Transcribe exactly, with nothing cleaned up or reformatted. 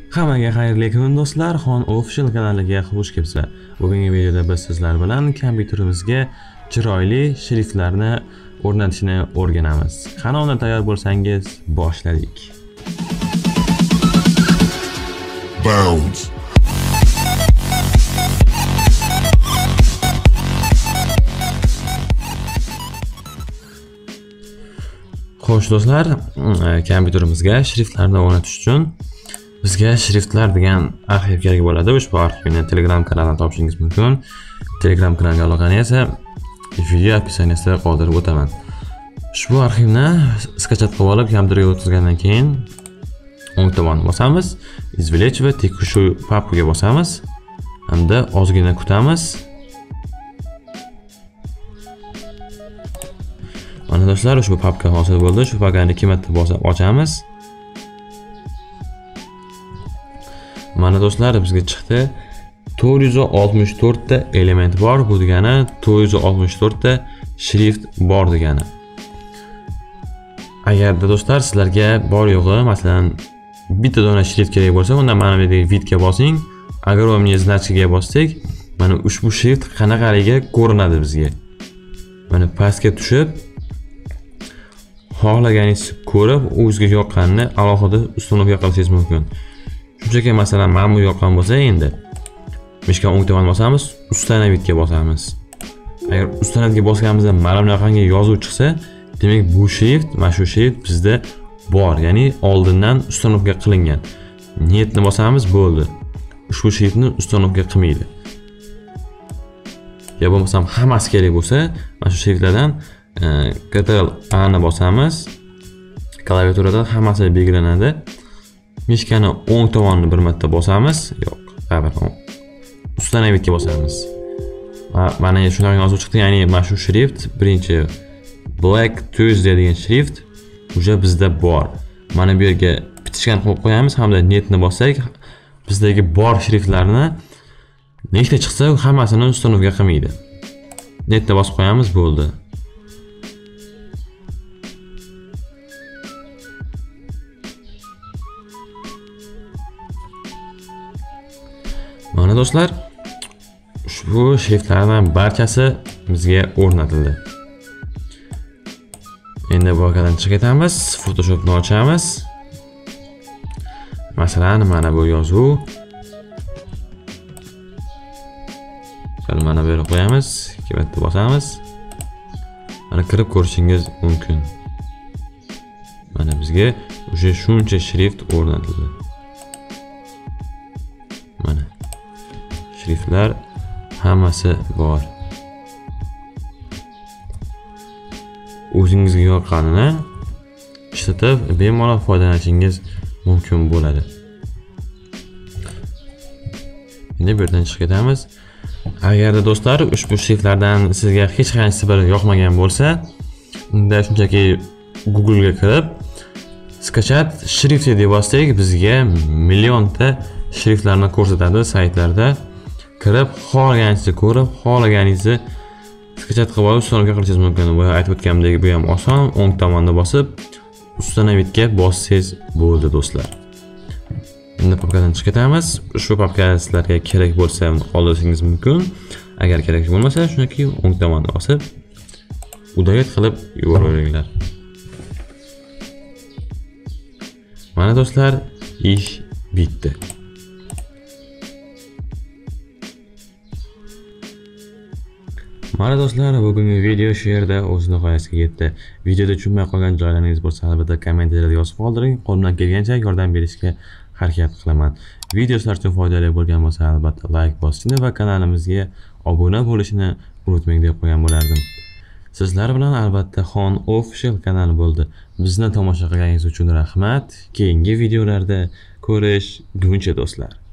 Hammaga xayrli kun do'stlar, Xon Official kanaliga xush kelibsizlar. Bugungi videoda biz sizlar bilan kompyuterimizga chiroyli shriftlarni o'rnatishni o'rganamiz. Qani unda tayyor bo'lsangiz, boshladik. Bounce. Xo'sh do'stlar, kompyuterimizga shriftlarni o'rnatish uchun bizga shriftlar degan arxiv kerak bo'ladi. Ushbu arxivni Telegram kanalidan topishingiz mumkin. Telegram kanaliga aloqani esa video описаниесida qoldirib o'taman. Ushbu arxivni skachat qilib olib, kompyuterga o'tkazgandan keyin o'ng tomonni bosamiz, извлечь va текущую papkaga bosamiz hamda ozgina kutamiz. Mana do'stlar, ushbu papka hosil bo'ldi. Shu papkani ikki marta bosib ochamiz. Mana do'stlar, bizga chiqdi to'rt yuz oltmish to'rt ta element bor. Bu degani to'rt yuz oltmish to'rt ta shrift bor degani. Agarda do'stlar sizlarga bor yo'g'i, masalan, bitta dona shrift kerak bo'lsa, unda mana bu yerdagi vidga bosing. Огромный значкаga bossak, mana ushbu shrift qanaqaligi ko'rinadi bizga. Mana pastga tushib, xohlaganingizni ko'rib, o'zingizga yoqqanini alohida ustunovga qilishingiz mumkin. Shunchaki masalan, mana bu yoqqan bo'lsa, endi mishka o'ng tomon bosamiz, ustana vidga bosamiz. Agar ustana vidga bosganimizda mana bunaqangi yozuv chiqsa, demak bu shrift, mana shu shrift bizda bor, ya'ni oldindan ustunovga qilingan. Niyatni bosamiz, bo'ldi. Ushbu shriftni ustunovga qilmaydi. Ya bo'lmasam hammasi kerak bo'lsa, mana shu shriftlardan Ctrl A ni bosamiz. Klaviaturada hammasi belgilanadi. Mishkani o'ng tomonni bir marta bosamiz. Yo'q, baribir ustana vidga bosamiz. Mana shunday yozuv chiqdi, ya'ni mana shu shrift birinchi Black Tuesday degan shrift uje bizda bor. Mana bu yerga bitishgan qo'yib qo'yamiz hamda netni bossak, bizdagi bor shriftlarni nechta chiqsa, hammasini ustunovga qilmaydi. Netni bosib qo'yamiz, bo'ldi. Mana do'stlar, ushbu shriftlarning barchasi bizga o'rnatildi. Endi bu voqeadan chiqib ketamiz, Photoshopni ochamiz. Masalan, mana bu yozuv. Sal mana bu yerga qo'yamiz, ikki marta bosamiz. Mana kirib ko'rishingiz mumkin. Mana bizga o'sha shuncha shrift o'rnatildi. Mana shriftlar hammasi bor. O'zingizga yoqqanini ishlatib bemalol foydalanishingiz mumkin bo'ladi. Endi bu yerdan chiqib ketamiz. Agarda do'stlar ushbu shriftlardan sizga hech qanchasi biri yoqmagan bo'lsa, unda shunchaki Google ga kirib skachat shrift deb bossak, bizga millionta shriftlarni ko'rsatadi saytlarda. Kirib, xohlaganingizni ko'rib, xohlaganingizni skachat qilib olib, ustunovga qilishingiz mumkin. Bu aytib o'tganimdek, bu ham oson. O'ng tomonni bosib, ustana vidga bossangiz bo'ldi do'stlar. Endi papkadan chiqib ketamiz. Ushbu papka sizlarga kerak bo'lsa, qoldirishingiz mumkin. Agar kerak bo'lmasa, shuniki o'ng tomonni bosib, udayet qilib yuboraveringlar. Mana do'stlar, ish bitdi. Mana do'stlar, bugungi video shu yerda o'z nihoyasiga yetdi. Videoda tushunmay qolgan joylaringiz bo'lsa, albatta kommentariyada yozib qoldiring. Qo'limdan kelgancha yordam berishga harakat qilaman. Video sizlar uchun foydali bo'lgan bo'lsa, albatta like bosishni va kanalimizga obuna bo'lishni unutmang deb qo'ygan bo'lardim. Sizlar bilan albatta Xon Official kanali bo'ldi. Bizni tomosha qilganingiz uchun rahmat. Keyingi videolarda ko'rishguncha do'stlar.